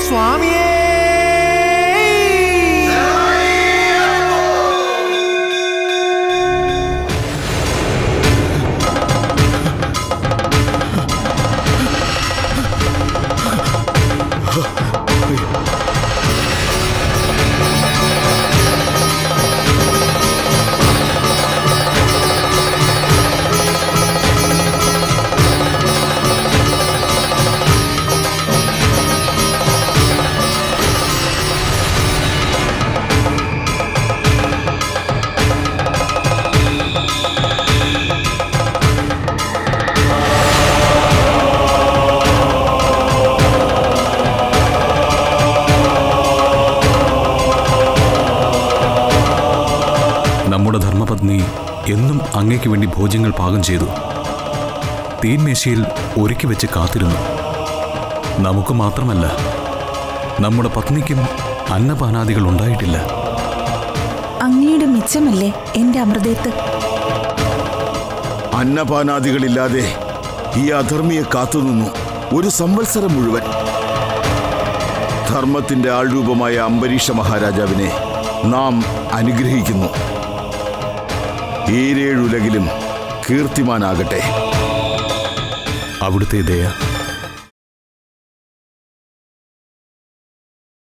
സ്വാമിയേ. നമ്മുടെ ധർമ്മപത്നി എന്നും അങ്ങേക്ക് വേണ്ടി ഭോജ്യങ്ങൾ പാകം ചെയ്തു. തീൻമേശയിൽ ഒരുക്കി വെച്ച് കാത്തിരുന്നു. നമുക്ക് മാത്രമല്ല, നമ്മുടെ പത്നിക്കും അന്നപാനാദികൾ ഉണ്ടായിട്ടില്ല. അങ്ങയുടെ മിച്ചമല്ലേ എന്റെ അമൃതേത്ത്. അന്നപാനാദികളില്ലാതെ ഈ അധർമ്മിയെ കാത്തുനിന്നു ഒരു സംവത്സരം മുഴുവൻ. ധർമ്മത്തിന്റെ ആൾരൂപമായ അംബരീഷ മഹാരാജാവിനെ നാം അനുഗ്രഹിക്കുന്നു. ഈരേഴുലകിലും കീർത്തിമാനാകട്ടെ. അവിടുത്തെ ദയ